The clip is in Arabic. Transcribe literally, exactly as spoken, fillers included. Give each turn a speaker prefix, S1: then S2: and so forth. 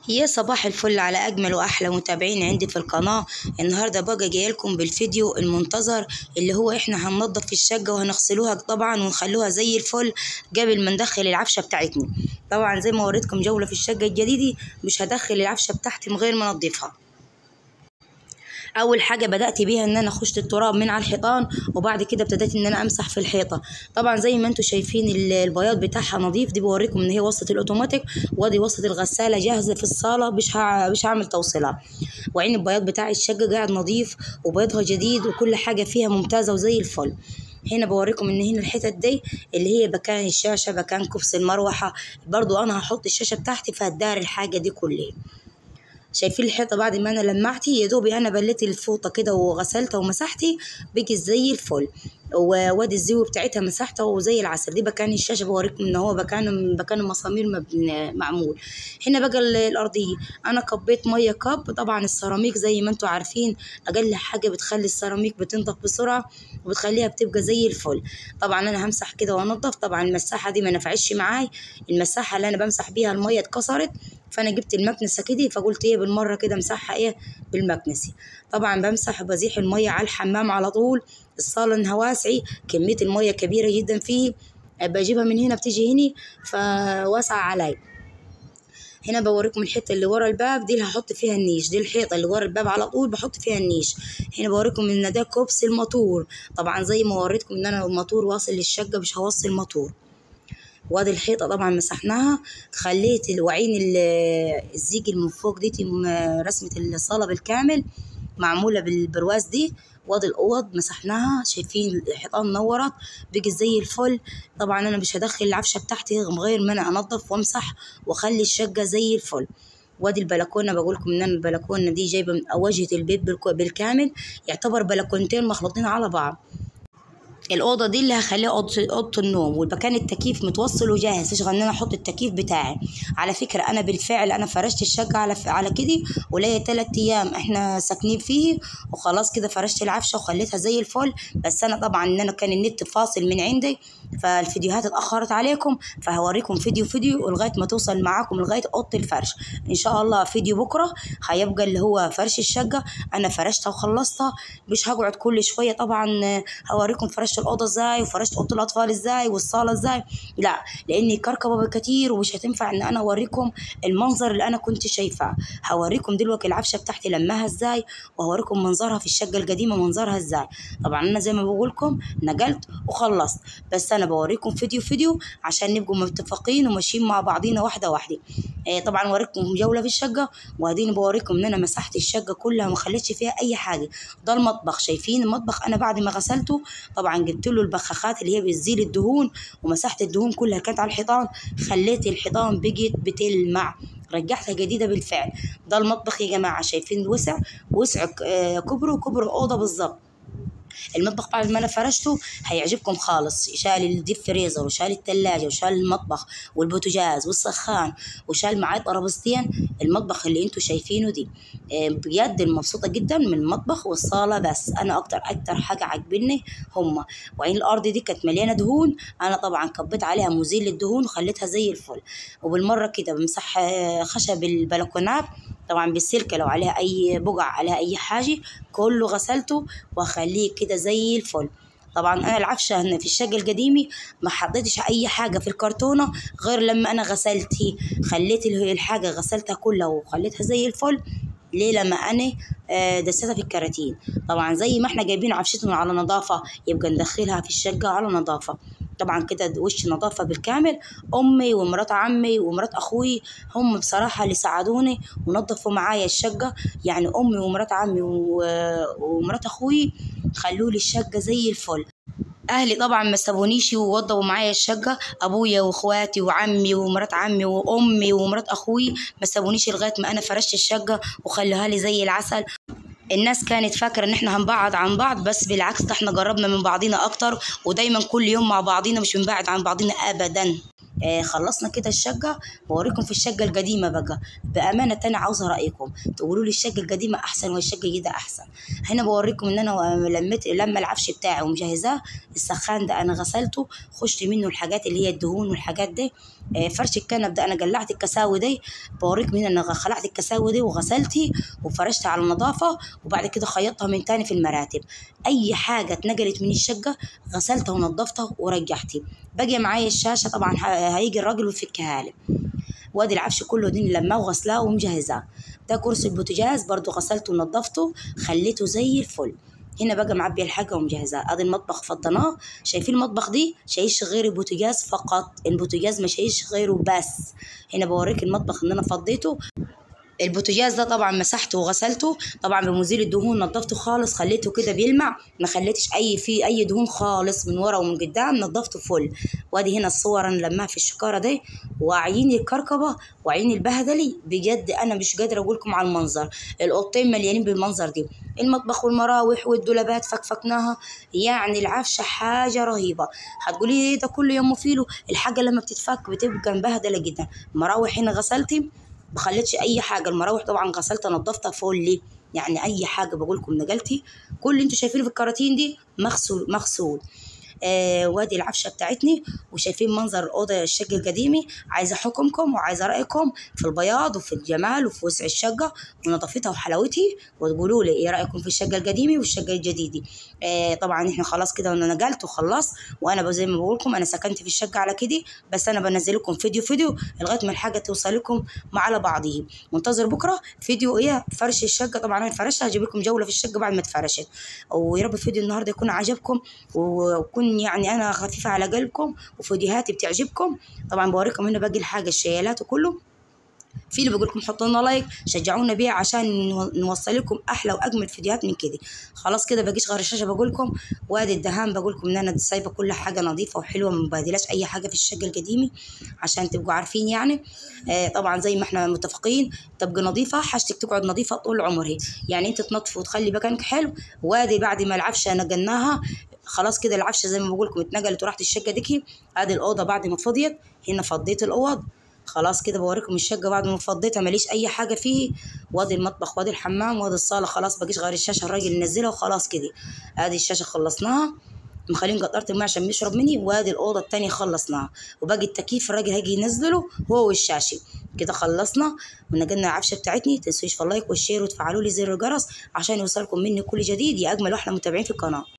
S1: يا صباح الفل على اجمل واحلى متابعين عندي في القناه. النهارده بقى جايه لكم بالفيديو المنتظر اللي هو احنا هننضف الشقه وهنغسلوها طبعا ونخلوها زي الفل قبل ما ندخل العفشه بتاعتنا. طبعا زي ما وريتكم جوله في الشقه الجديده، مش هدخل العفشه بتاعتي من غير ما انضفها. اول حاجه بدات بيها ان انا خشت التراب من على الحيطان، وبعد كده ابتديت ان انا امسح في الحيطه. طبعا زي ما انتم شايفين البياض بتاعها نظيف. دي بوريكم ان هي وصلت الاوتوماتيك، وادي وصلت الغساله جاهزه في الصاله، مش مش هعمل توصيلها. وعين البياض بتاع الشقه قاعد نظيف وبيضها جديد وكل حاجه فيها ممتازه وزي الفل. هنا بوريكم ان هنا الحتت دي اللي هي مكان الشاشه، مكان كبس المروحه، برضو انا هحط الشاشه بتاعتي فهتدار الحاجه دي كلها. شايفين الحيطه بعد ما انا لمعتي يا دوبي انا بليت الفوطه كده وغسلتها ومسحتي بقت زي الفل. ووادي الزيو بتاعتها مسحتها وزي العسل. دي مكان الشاشه بوريكم ان هو مكان مكان المسامير معمول. هنا بقى الارضيه انا كبيت ميه كب. طبعا السيراميك زي ما انتم عارفين اقل حاجه بتخلي السيراميك بتنضف بسرعه وبتخليها بتبقى زي الفل. طبعا انا همسح كده وانضف. طبعا المساحه دي ما نفعتش معاي، المساحه اللي انا بمسح بيها الميه اتكسرت، فانا جبت المكنسه كده فقلت ايه بالمره كده امسحها ايه بالمكنسه. طبعا بمسح بزيح الميه على الحمام على طول. الصاله انها واسعه، كميه الميه كبيره جدا فيه، بجيبها من هنا بتيجي هنا فواسعه علي. هنا بوريكم الحته اللي ورا الباب دي اللي هحط فيها النيش. دي الحيطه اللي ورا الباب على طول بحط فيها النيش. هنا بوريكم ان ده كوبس الموتور. طبعا زي ما وريتكم ان انا الموتور واصل للشقه مش هوصل الموتور. وادي الحيطه طبعا مسحناها. خليت الوعين الزيج من فوق دي رسمه الصاله بالكامل معموله بالبرواز دي. وادي الاوض مسحناها. شايفين الحيطان نورت بقت زي الفل. طبعا انا مش هدخل العفشه بتاعتي غير ما انا انضف وامسح واخلي الشقه زي الفل. وادي البلكونه بقول لكم ان انا البلكونه دي جايبه من واجهه البيت بالكامل، يعتبر بلكونتين مخلوطين على بعض. الاوضه دي اللي هخليها اوضه النوم، والمكان التكييف متوصل وجاهز، اشغل ان انا احط التكييف بتاعي. على فكره انا بالفعل انا فرشت الشقه على على كده، وليا ثلاث ايام احنا ساكنين فيه وخلاص كده فرشت العفشه وخليتها زي الفل. بس انا طبعا ان انا كان النت فاصل من عندي فالفيديوهات اتاخرت عليكم، فهوريكم فيديو فيديو لغايه ما توصل معاكم لغايه اوضه الفرش. ان شاء الله فيديو بكره هيبقى اللي هو فرش الشقه. انا فرشتها وخلصتها، مش هقعد كل شويه. طبعا هوريكم فرشت الاوضه ازاي وفرشت اوضه الاطفال ازاي والصاله ازاي، لا لاني كركبه كتير ومش هتنفع ان انا اوريكم المنظر اللي انا كنت شايفاه. هوريكم دلوقتي العفشه بتاعتي لماها ازاي، وهوريكم منظرها في الشقه القديمه منظرها ازاي. طبعا انا زي ما بقول لكم نقلت وخلصت، بس انا بوريكم فيديو فيديو عشان نبقوا متفقين وماشيين مع بعضينا واحده واحده. إيه طبعا وريكم جوله في الشقه، واديني بوريكم ان انا مسحت الشقه كلها وما خليتش فيها اي حاجه. ده المطبخ. شايفين المطبخ انا بعد ما غسلته طبعا جبت له البخاخات اللي هي بتزيل الدهون ومسحت الدهون كلها كانت على الحيطان، خليت الحيطان بقت بتلمع، رجعتها جديده بالفعل. ده المطبخ يا جماعه. شايفين الوسع وسع كبره كبر اوضه بالظبط. المطبخ بعد ما انا فرشته هيعجبكم خالص. شال الديب فريزر وشال الثلاجه وشال المطبخ والبوتاجاز والسخان وشال معاه ترابيزتين. المطبخ اللي انتم شايفينه دي بجد مبسوطه جدا من المطبخ والصاله. بس انا اكتر اكتر حاجه عجبني هما وعين الارض دي كانت مليانه دهون. انا طبعا كبيت عليها مزيل للدهون وخليتها زي الفل. وبالمره كده بمسح خشب البلكونات طبعا بالسلكه لو عليها اي بقع عليها اي حاجه كله غسلته واخليه كده زي الفل. طبعا انا العفشه هنا في الشقه القديمه ما حطيتش اي حاجه في الكرتونه غير لما انا غسلتها. خليت الحاجه غسلتها كلها وخليتها زي الفل. ليه؟ لما انا دستها في الكراتين. طبعا زي ما احنا جايبين عفشتنا على نظافه يبقى ندخلها في الشقه على نظافه. طبعا كده وش نظافه بالكامل. امي ومرات عمي ومرات اخوي هم بصراحه اللي ساعدوني ونظفوا معايا الشقه. يعني امي ومرات عمي ومرات اخوي خلوا لي الشقه زي الفل. اهلي طبعا ما سابونيش ووضبوا معايا الشقه. ابويا واخواتي وعمي ومرات عمي وامي ومرات اخوي ما سابونيش لغايه ما انا فرشت الشقه وخلوها لي زي العسل. الناس كانت فاكره ان احنا هنبعد عن بعض، بس بالعكس احنا قربنا من بعضينا اكتر ودايما كل يوم مع بعضينا مش بنبعد عن بعضينا ابدا. آه خلصنا كده الشقة. بوريكم في الشقة القديمة بقى، بأمانة تاني عاوزة رأيكم، تقولوا لي الشقة القديمة أحسن ولا الشقة الجديدة أحسن. هنا بوريكم إن أنا لميت لما العفش بتاعي ومجهزاه. السخان ده أنا غسلته، خشت منه الحاجات اللي هي الدهون والحاجات دي. آه فرش الكنب ده أنا قلعت الكساوي دي، بوريكم هنا أنا خلعت الكساوي دي وغسلتي وفرشتها على النظافة، وبعد كده خيطتها من تاني في المراتب. أي حاجة اتنقلت من الشقة غسلتها ونظفتها ورجعتي. باقي معايا الشاشة طبعا هيجي الراجل ويفكها لي. وادي العفش كله دي لماه وغسلاه ومجهزاه. ده كرسي البوتاجاز برضو غسلته ونظفته خليته زي الفل. هنا بقى معبيه الحاجه ومجهزاه. ادي المطبخ فضيناه. شايفين المطبخ دي شايش غير البوتاجاز فقط، البوتاجاز ما شايش غيره بس. هنا بوريك المطبخ ان انا فضيته. البوتاجاز ده طبعا مسحته وغسلته طبعا بمزيل الدهون، نظفته خالص خليته كده بيلمع، ما خليتش اي فيه اي دهون خالص من ورا ومن قدام، نظفته فل. وادي هنا الصور انا لماها في الشكاره دي، وعيني الكركبه وعيني البهدلي بجد انا مش قادره اقول لكم على المنظر. الاوضتين مليانين بالمنظر دي، المطبخ والمراوح والدولابات فكفكناها، يعني العفشه حاجه رهيبه. هتقولي ايه ده كله يا ام فيلو؟ الحاجه لما بتتفك بتبقى مبهدله جدا. مراوح هنا غسلتي ما خليتش اي حاجه، المراوح طبعا غسلتها نظفتها فل، يعني اي حاجه بقول لكم نقلتي. كل اللي انتوا شايفينه في الكراتين دي مغسول مغسول. آه وادي العفشه بتاعتني، وشايفين منظر الاوضه الشقه القديمه. عايزه حكمكم وعايزه رايكم في البياض وفي الجمال وفي وسع الشقه ونظافتها وحلاوتها، وتقولوا لي ايه رايكم في الشقه القديمه والشقه الجديده. آه طبعا احنا خلاص كده وانا نقلت وخلصت، وانا زي ما بقول لكم انا سكنت في الشقه على كده، بس انا بنزل لكم فيديو فيديو لغايه ما الحاجه توصل لكم مع على بعضيه. منتظر بكره فيديو ايه فرش الشقه. طبعا انا فرشتها، هجيب لكم جوله في الشقه بعد ما اتفرشت. ويا رب فيديو النهارده يكون عجبكم ويكون يعني انا خفيفه على قلبكم وفيديوهاتي بتعجبكم. طبعا بوريكم هنا باقي الحاجه الشيالات وكله. في اللي بقول لكم حطوا لنا لايك شجعونا بيه عشان نوصل لكم احلى واجمل فيديوهات من كده. خلاص كده بقيش غير الشاشه بقول لكم. وادي الدهان بقول لكم ان انا سايبه كل حاجه نظيفه وحلوه، ما ببادلاش اي حاجه في الشقه القديمه عشان تبقوا عارفين يعني. آه طبعا زي ما احنا متفقين تبقى نظيفه، حاجتك تقعد نظيفه طول عمرها، يعني انت تنظف وتخلي مكانك حلو. وادي بعد ما العفشه نقلناها خلاص كده، العفشه زي ما بقول لكم اتنقلت وراحت الشقه ديكي. ادي الاوضه بعد ما فضيت، هنا فضيت الاوض خلاص كده. بوريكم الشقه بعد ما فضيتها ماليش اي حاجه فيه. وادي المطبخ وادي الحمام وادي الصاله، خلاص بقيش غير الشاشه الراجل نزلها وخلاص كده. ادي الشاشه خلصناها، مخلين قطرت الماء عشان بيشرب مني. وادي الاوضه التانية خلصناها، وباقي التكييف الراجل هيجي ينزله هو والشاشه. كده خلصنا ونقلنا العفشه بتاعتني. تنسوش في اللايك والشير وتفعلوا لي زر الجرس عشان يوصلكم مني كل جديد يا اجمل واحلى متابعين في القناه.